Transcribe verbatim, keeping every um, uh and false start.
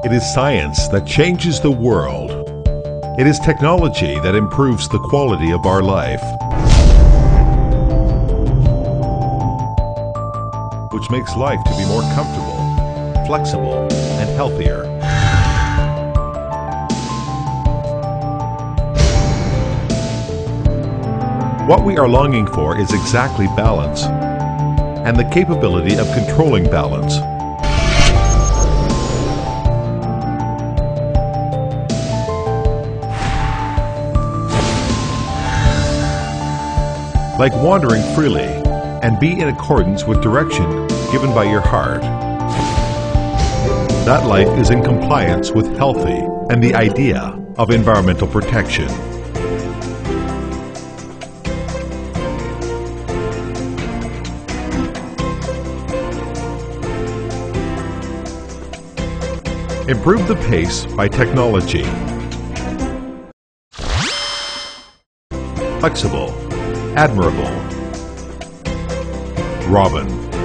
It is science that changes the world. It is technology that improves the quality of our life, which makes life to be more comfortable, flexible, and healthier. What we are longing for is exactly balance, and the capability of controlling balance. Like wandering freely and be in accordance with direction given by your heart. That life is in compliance with healthy and the idea of environmental protection. Improve the pace by technology. Flexible. Admirable. Robin.